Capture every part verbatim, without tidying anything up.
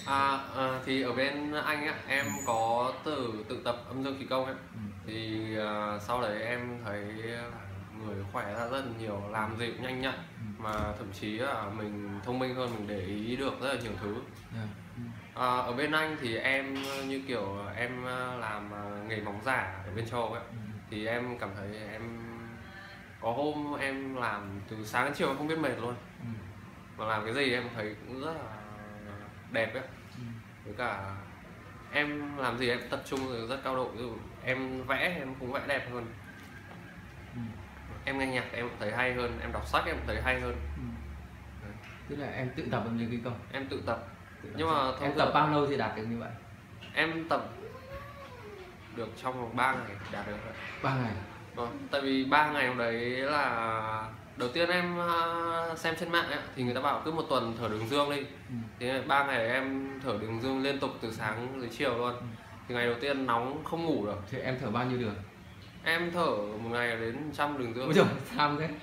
À, à, thì ở bên Anh á, em có tự tự tập âm dương khí công ấy. Ừ. Thì à, sau đấy em thấy là người khỏe ra rất là nhiều, làm gì cũng nhanh nhạy, Ừ. mà thậm chí là mình thông minh hơn, mình để ý được rất là nhiều thứ. Yeah. Ừ. À, ở bên Anh thì em như kiểu em làm nghề móng giả ở bên châu Âu ấy, Ừ. thì em cảm thấy em có hôm em làm từ sáng đến chiều em không biết mệt luôn, Ừ. mà làm cái gì em thấy cũng rất là đẹp ấy. Ừ. Với cả em làm gì em tập trung rất cao độ, ví dụ em vẽ em cũng vẽ đẹp hơn, Ừ. em nghe nhạc em cũng thấy hay hơn, em đọc sách em cũng thấy hay hơn. Ừ. Tức là em tự tập âm dương khí công. Em tự tập, Tự tập nhưng mà em thông tập thường bao lâu thì đạt được như vậy? em tập được trong vòng ba ngày đạt được. Ba ngày. Vâng, tại vì ba ngày hôm đấy là đầu tiên em à, xem trên mạng ấy, thì người ta bảo cứ một tuần thở đường dương đi. Ừ. Thì ba ngày em thở đường dương liên tục từ sáng đến chiều luôn. Ừ. Thì ngày đầu tiên nóng không ngủ được. Thì em thở bao nhiêu đường? Em thở một ngày đến trăm đường dương. Ôi trời, tham thế.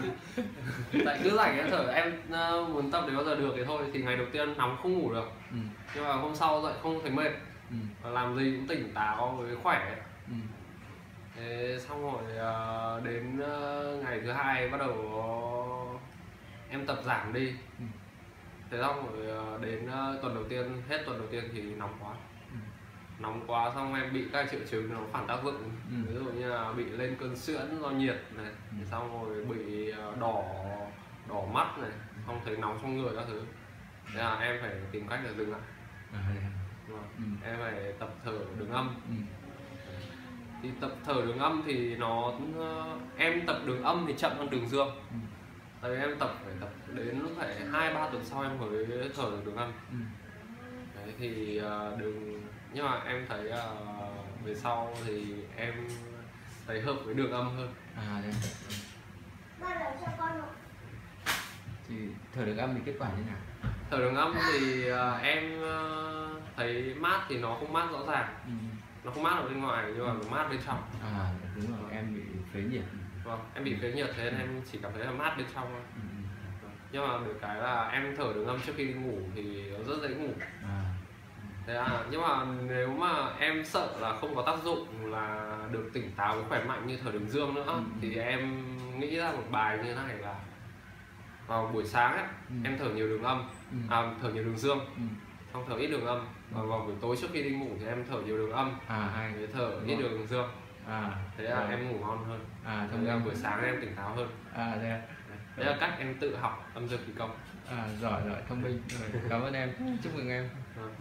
Tại cứ rảnh em thở, em uh, muốn tập đến bao giờ được thì thôi. Thì ngày đầu tiên nóng không ngủ được. Ừ. Nhưng mà hôm sau dậy không thấy mệt. Ừ. Và làm gì cũng tỉnh táo với khỏe. Ừ. Thế xong rồi uh, đến uh, ngày thứ hai bắt đầu uh, em tập giảm đi. Ừ. Thế xong rồi uh, đến uh, tuần đầu tiên, hết tuần đầu tiên thì nóng quá. Ừ. Nóng quá xong em bị các triệu chứng nó phản tác dụng. Ừ. Ví dụ như là bị lên cơn suyễn do nhiệt này, Ừ. xong rồi bị uh, đỏ đỏ mắt này, xong thấy nóng trong người các thứ. Thế là em phải tìm cách để dừng lại. À, Vâng. ừ. Em phải tập thở đường âm. Ừ. Thì tập thở đường âm thì nó em tập đường âm thì chậm hơn đường dương. Ừ. Tại vì em tập phải tập đến phải hai ba tuần sau em mới thở được đường âm. Ừ. Đấy thì đường, nhưng mà em thấy uh, về sau thì em thấy hợp với đường âm hơn. À đây. Thì thở đường âm thì kết quả như nào? Thở đường âm thì uh, em uh, thấy mát thì nó không mát rõ ràng. Ừ. Nó không mát ở bên ngoài nhưng mà nó mát bên trong. À đúng rồi, vâng. Em bị phế nhiệt. Vâng, em bị phế nhiệt thế nên em chỉ cảm thấy là mát bên trong thôi. Ừ. Nhưng mà được cái là em thở đường âm trước khi đi ngủ thì nó rất dễ ngủ. À. Thế à, nhưng mà nếu mà em sợ là không có tác dụng là được tỉnh táo với khỏe mạnh như thở đường dương nữa, ừ. thì em nghĩ ra một bài như thế này là vào buổi sáng ấy, ừ. em thở nhiều đường âm, ừ. à, thở nhiều đường dương, ừ. xong thở ít đường âm. Và vào buổi tối trước khi đi ngủ thì em thở nhiều đường âm, à, hay. Để thở ít đường dương. À, thế là rồi. Em ngủ ngon hơn. À, thế là buổi sáng em tỉnh táo hơn. À, đây. Đấy là cách em tự học âm dương khí công. À, giỏi rồi, thông minh. Rồi, cảm ơn em, chúc mừng em. À.